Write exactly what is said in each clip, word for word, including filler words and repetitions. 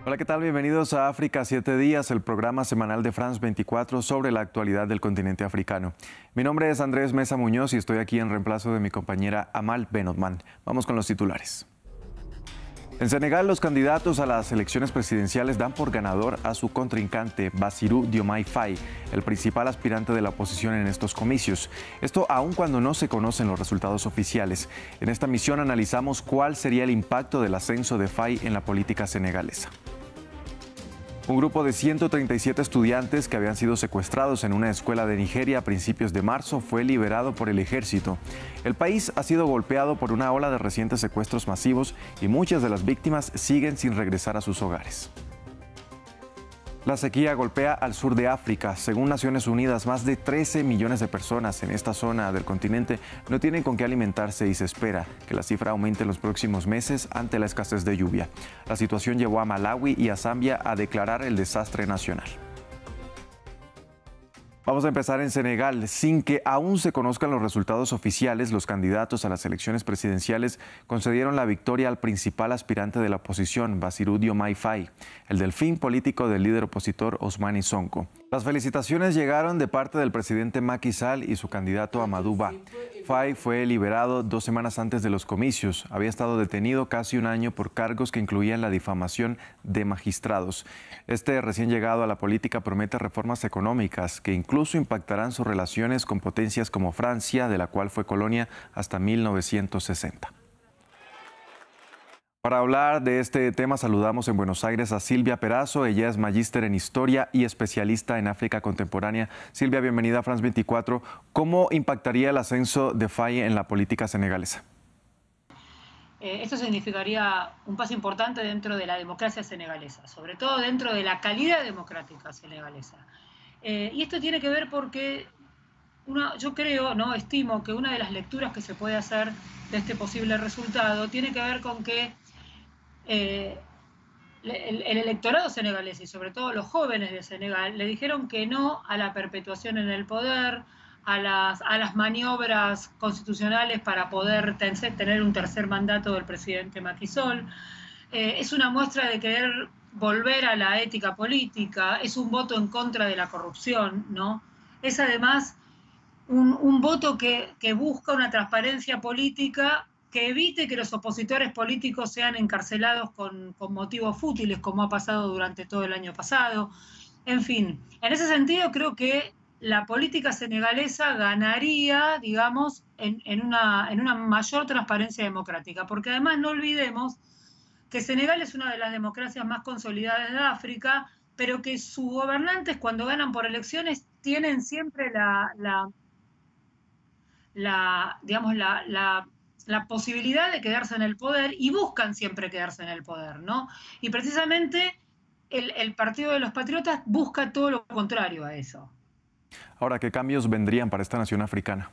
Hola, ¿qué tal? Bienvenidos a África siete días, el programa semanal de France veinticuatro sobre la actualidad del continente africano. Mi nombre es Andrés Mesa Muñoz y estoy aquí en reemplazo de mi compañera Amal Benotman. Vamos con los titulares. En Senegal, los candidatos a las elecciones presidenciales dan por ganador a su contrincante, Bassirou Diomaye Faye, el principal aspirante de la oposición en estos comicios. Esto aun cuando no se conocen los resultados oficiales. En esta misión analizamos cuál sería el impacto del ascenso de Faye en la política senegalesa. Un grupo de ciento treinta y siete estudiantes que habían sido secuestrados en una escuela de Nigeria a principios de marzo fue liberado por el ejército. El país ha sido golpeado por una ola de recientes secuestros masivos y muchas de las víctimas siguen sin regresar a sus hogares. La sequía golpea al sur de África. Según Naciones Unidas, más de trece millones de personas en esta zona del continente no tienen con qué alimentarse y se espera que la cifra aumente en los próximos meses ante la escasez de lluvia. La situación llevó a Malawi y a Zambia a declarar el desastre nacional. Vamos a empezar en Senegal. Sin que aún se conozcan los resultados oficiales, los candidatos a las elecciones presidenciales concedieron la victoria al principal aspirante de la oposición, Bassirou Diomaye Faye, el delfín político del líder opositor Ousmane Sonko. Las felicitaciones llegaron de parte del presidente Macky Sall y su candidato Amadou Ba. Faye fue liberado dos semanas antes de los comicios. Había estado detenido casi un año por cargos que incluían la difamación de magistrados. Este recién llegado a la política promete reformas económicas que incluso impactarán sus relaciones con potencias como Francia, de la cual fue colonia hasta mil novecientos sesenta. Para hablar de este tema saludamos en Buenos Aires a Silvia Perazo. Ella es magíster en Historia y especialista en África contemporánea. Silvia, bienvenida a France veinticuatro. ¿Cómo impactaría el ascenso de Faye en la política senegalesa? Eh, esto significaría un paso importante dentro de la democracia senegalesa, sobre todo dentro de la calidad democrática senegalesa. Eh, y esto tiene que ver porque una, yo creo, no estimo que una de las lecturas que se puede hacer de este posible resultado tiene que ver con que Eh, el, el electorado senegalés y sobre todo los jóvenes de Senegal le dijeron que no a la perpetuación en el poder, a las, a las maniobras constitucionales para poder ten, tener un tercer mandato del presidente Macky Sall. Eh, es una muestra de querer volver a la ética política, es un voto en contra de la corrupción, ¿no? Es además un, un voto que, que busca una transparencia política que evite que los opositores políticos sean encarcelados con, con motivos fútiles, como ha pasado durante todo el año pasado. En fin, en ese sentido creo que la política senegalesa ganaría, digamos, en, en, una, en una mayor transparencia democrática, porque además no olvidemos que Senegal es una de las democracias más consolidadas de África, pero que sus gobernantes cuando ganan por elecciones tienen siempre la, la, la digamos, la, la la posibilidad de quedarse en el poder y buscan siempre quedarse en el poder, ¿no? Y precisamente el, el Partido de los Patriotas busca todo lo contrario a eso. Ahora, ¿qué cambios vendrían para esta nación africana?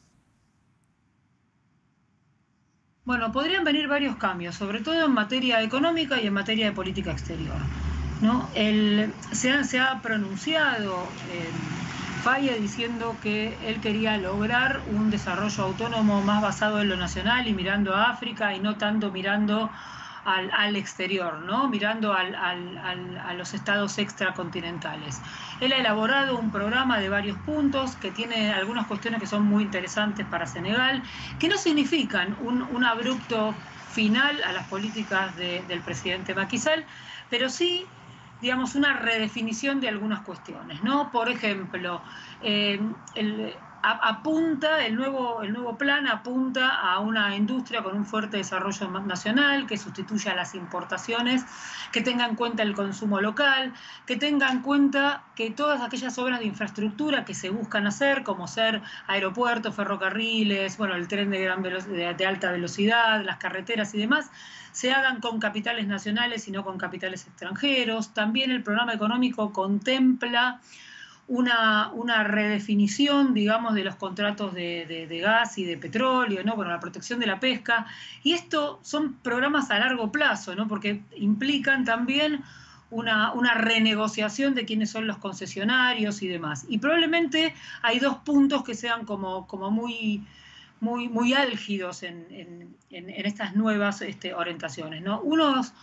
Bueno, podrían venir varios cambios, sobre todo en materia económica y en materia de política exterior, ¿no? El, se, ha, se ha pronunciado eh, Faye diciendo que él quería lograr un desarrollo autónomo más basado en lo nacional y mirando a África y no tanto mirando al, al exterior, ¿no? Mirando al, al, al, a los estados extracontinentales. Él ha elaborado un programa de varios puntos que tiene algunas cuestiones que son muy interesantes para Senegal, que no significan un, un abrupto final a las políticas de, del presidente Macky Sall, pero sí, digamos, una redefinición de algunas cuestiones, ¿no? Por ejemplo, eh, el, a, apunta, el nuevo, el nuevo plan apunta a una industria con un fuerte desarrollo nacional, que sustituya las importaciones, que tenga en cuenta el consumo local, que tenga en cuenta que todas aquellas obras de infraestructura que se buscan hacer, como ser aeropuertos, ferrocarriles, bueno, el tren de, gran de, de alta velocidad, las carreteras y demás, se hagan con capitales nacionales y no con capitales extranjeros. También el programa económico contempla una, una redefinición, digamos, de los contratos de, de, de gas y de petróleo, ¿no? Bueno, la protección de la pesca. Y esto son programas a largo plazo, ¿no? Porque implican también una, una renegociación de quiénes son los concesionarios y demás. Y probablemente hay dos puntos que sean como, como muy... Muy, muy álgidos en, en, en estas nuevas este, orientaciones, ¿no? Unos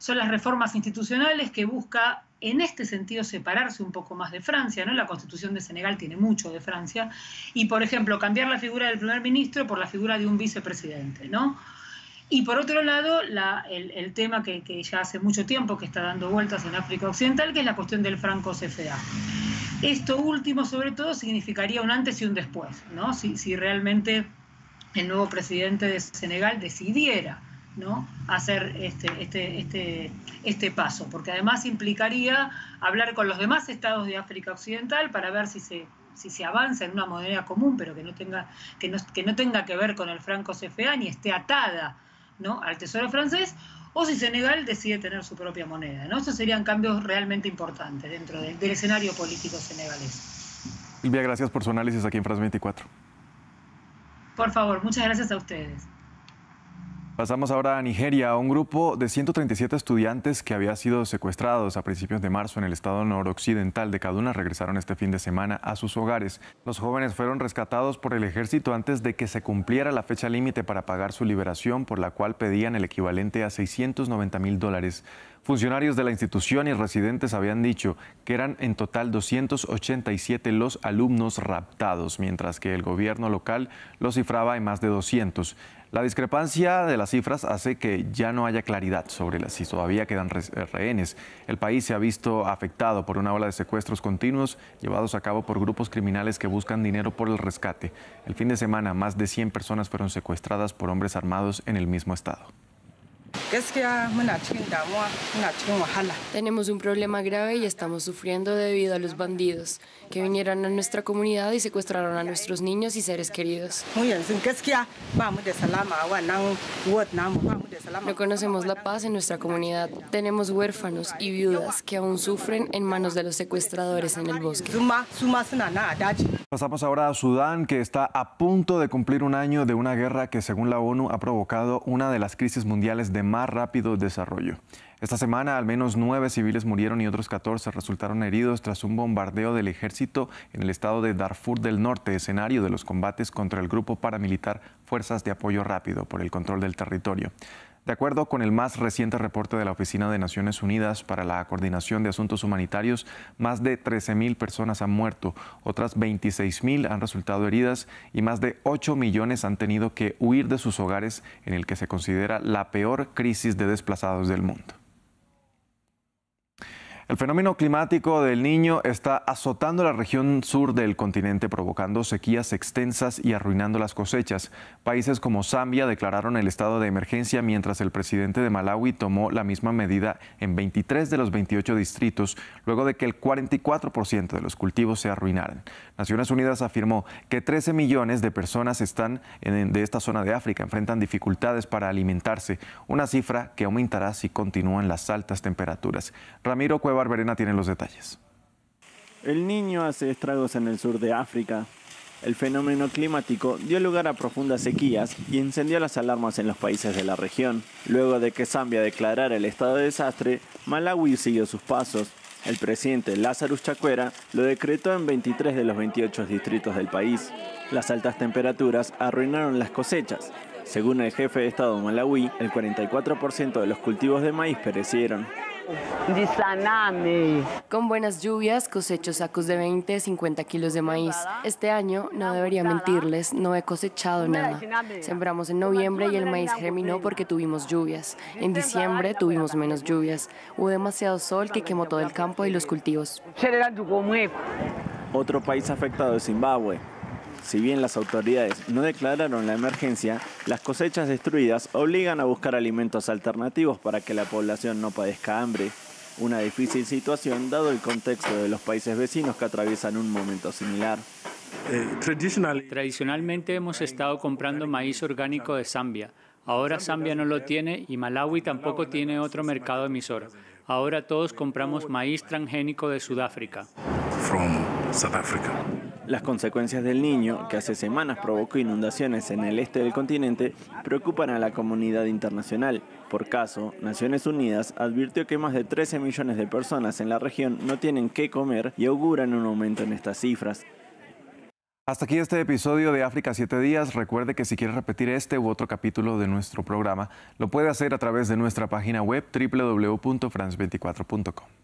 son las reformas institucionales que busca, en este sentido, separarse un poco más de Francia, ¿no? La Constitución de Senegal tiene mucho de Francia, y, por ejemplo, cambiar la figura del primer ministro por la figura de un vicepresidente, ¿no? Y por otro lado, la, el, el tema que, que ya hace mucho tiempo que está dando vueltas en África Occidental, que es la cuestión del franco C F A. Esto último, sobre todo, significaría un antes y un después, ¿no? Si, si realmente el nuevo presidente de Senegal decidiera, ¿no?, hacer este, este, este, este paso, porque además implicaría hablar con los demás estados de África Occidental para ver si se, si se avanza en una moneda común, pero que no tenga que, no, que no tenga que ver con el franco C F A ni esté atada, ¿no?, al tesoro francés, o si Senegal decide tener su propia moneda, ¿no? Esos serían cambios realmente importantes dentro de, del escenario político senegalés. Silvia, gracias por su análisis aquí en France veinticuatro. Por favor, muchas gracias a ustedes. Pasamos ahora a Nigeria. Un grupo de ciento treinta y siete estudiantes que había sido secuestrados a principios de marzo en el estado noroccidental de Kaduna regresaron este fin de semana a sus hogares. Los jóvenes fueron rescatados por el ejército antes de que se cumpliera la fecha límite para pagar su liberación, por la cual pedían el equivalente a seiscientos noventa mil dólares. Funcionarios de la institución y residentes habían dicho que eran en total doscientos ochenta y siete los alumnos raptados, mientras que el gobierno local los cifraba en más de doscientos. La discrepancia de las cifras hace que ya no haya claridad sobre las, si todavía quedan rehenes. El país se ha visto afectado por una ola de secuestros continuos llevados a cabo por grupos criminales que buscan dinero por el rescate. El fin de semana, más de cien personas fueron secuestradas por hombres armados en el mismo estado. Tenemos un problema grave y estamos sufriendo debido a los bandidos que vinieron a nuestra comunidad y secuestraron a nuestros niños y seres queridos. No conocemos la paz en nuestra comunidad. Tenemos huérfanos y viudas que aún sufren en manos de los secuestradores en el bosque. Pasamos ahora a Sudán, que está a punto de cumplir un año de una guerra que, según la ONU, ha provocado una de las crisis mundiales de más rápido desarrollo. Esta semana al menos nueve civiles murieron y otros catorce resultaron heridos tras un bombardeo del ejército en el estado de Darfur del Norte, escenario de los combates contra el grupo paramilitar Fuerzas de Apoyo Rápido por el control del territorio. De acuerdo con el más reciente reporte de la Oficina de Naciones Unidas para la Coordinación de Asuntos Humanitarios, más de trece mil personas han muerto, otras veintiséis mil han resultado heridas y más de ocho millones han tenido que huir de sus hogares, en el que se considera la peor crisis de desplazados del mundo. El fenómeno climático del Niño está azotando la región sur del continente, provocando sequías extensas y arruinando las cosechas. Países como Zambia declararon el estado de emergencia, mientras el presidente de Malawi tomó la misma medida en veintitrés de los veintiocho distritos, luego de que el cuarenta y cuatro por ciento de los cultivos se arruinaran. Naciones Unidas afirmó que trece millones de personas están en, de esta zona de África enfrentan dificultades para alimentarse, una cifra que aumentará si continúan las altas temperaturas. Ramiro Cueva Barberena tiene los detalles. El Niño hace estragos en el sur de África. El fenómeno climático dio lugar a profundas sequías y encendió las alarmas en los países de la región. Luego de que Zambia declarara el estado de desastre, Malawi siguió sus pasos. El presidente Lazarus Chakwera lo decretó en veintitrés de los veintiocho distritos del país. Las altas temperaturas arruinaron las cosechas. Según el jefe de Estado malawi, el cuarenta y cuatro por ciento de los cultivos de maíz perecieron. Con buenas lluvias cosecho sacos de veinte, cincuenta kilos de maíz. Este año, no debería mentirles, no he cosechado nada. Sembramos en noviembre y el maíz germinó porque tuvimos lluvias. En diciembre tuvimos menos lluvias. Hubo demasiado sol que quemó todo el campo y los cultivos. Otro país afectado es Zimbabue. Si bien las autoridades no declararon la emergencia, las cosechas destruidas obligan a buscar alimentos alternativos para que la población no padezca hambre. Una difícil situación dado el contexto de los países vecinos que atraviesan un momento similar. Tradicionalmente hemos estado comprando maíz orgánico de Zambia. Ahora Zambia no lo tiene y Malawi tampoco tiene otro mercado emisor. Ahora todos compramos maíz transgénico de Sudáfrica. Las consecuencias del Niño, que hace semanas provocó inundaciones en el este del continente, preocupan a la comunidad internacional. Por caso, Naciones Unidas advirtió que más de trece millones de personas en la región no tienen qué comer y auguran un aumento en estas cifras. Hasta aquí este episodio de África siete días. Recuerde que si quiere repetir este u otro capítulo de nuestro programa, lo puede hacer a través de nuestra página web doble u doble u doble u punto france veinticuatro punto com.